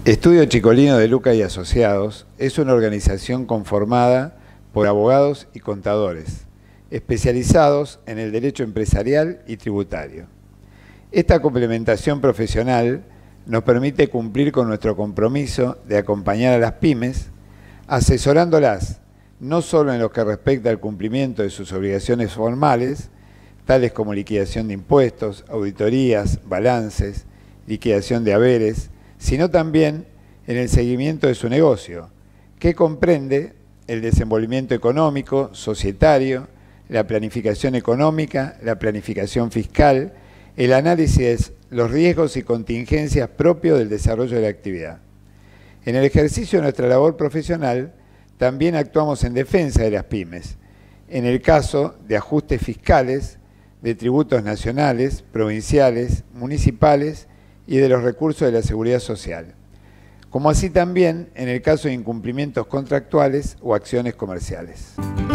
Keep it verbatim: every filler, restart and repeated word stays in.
Estudio Chicolino de Luca y Asociados es una organización conformada por abogados y contadores, especializados en el derecho empresarial y tributario. Esta complementación profesional nos permite cumplir con nuestro compromiso de acompañar a las pymes, asesorándolas no solo en lo que respecta al cumplimiento de sus obligaciones formales, tales como liquidación de impuestos, auditorías, balances, liquidación de haberes, sino también en el seguimiento de su negocio, que comprende el desenvolvimiento económico, societario, la planificación económica, la planificación fiscal, el análisis de los riesgos y contingencias propios del desarrollo de la actividad. En el ejercicio de nuestra labor profesional, también actuamos en defensa de las pymes, en el caso de ajustes fiscales, de tributos nacionales, provinciales, municipales y de los recursos de la seguridad social, como así también en el caso de incumplimientos contractuales o acciones comerciales.